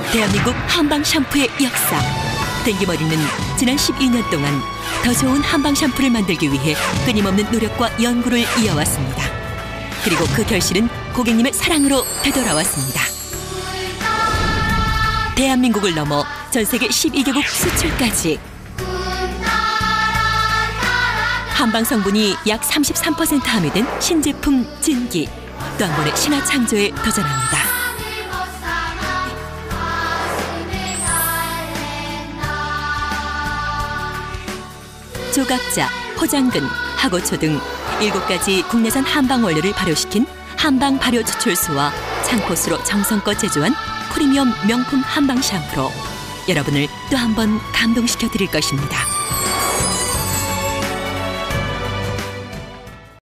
대한민국 한방 샴푸의 역사. 땡기머리는 지난 12년 동안 더 좋은 한방 샴푸를 만들기 위해 끊임없는 노력과 연구를 이어왔습니다. 그리고 그 결실은 고객님의 사랑으로 되돌아왔습니다. 대한민국을 넘어 전 세계 12개국 수출까지. 한방 성분이 약 33% 함유된 신제품 진기. 또 한 번의 신화 창조에 도전합니다. 조각자, 포장근, 하고초 등 7가지 국내산 한방 원료를 발효시킨 한방 발효 추출수와 창포수로 정성껏 제조한 프리미엄 명품 한방 샴푸로 여러분을 또 한 번 감동시켜 드릴 것입니다.